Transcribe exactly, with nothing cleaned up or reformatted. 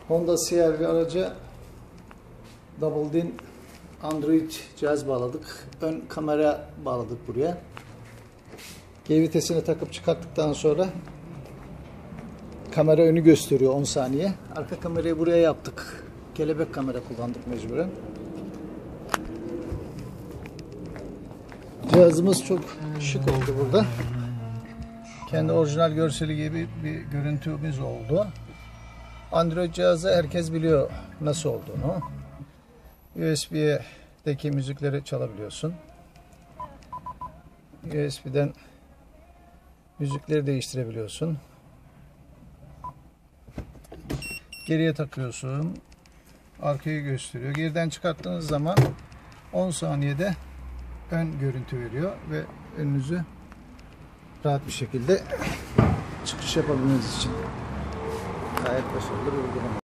Honda C R V araca Double Din Android cihaz bağladık. Ön kamera bağladık buraya. G vitesini takıp çıkarttıktan sonra kamera önü gösteriyor on saniye. Arka kamerayı buraya yaptık. Kelebek kamera kullandık mecburen. Cihazımız çok şık oldu burada. Kendi orijinal görseli gibi bir görüntümüz oldu. Android cihazı herkes biliyor nasıl olduğunu. U S B'deki müzikleri çalabiliyorsun. U S B'den müzikleri değiştirebiliyorsun. Geriye takıyorsun. Arkayı gösteriyor. Geriden çıkarttığınız zaman on saniyede ön görüntü veriyor ve önünüzü rahat bir şekilde çıkış yapabilmeniz için gayet başarılı bir uygulama.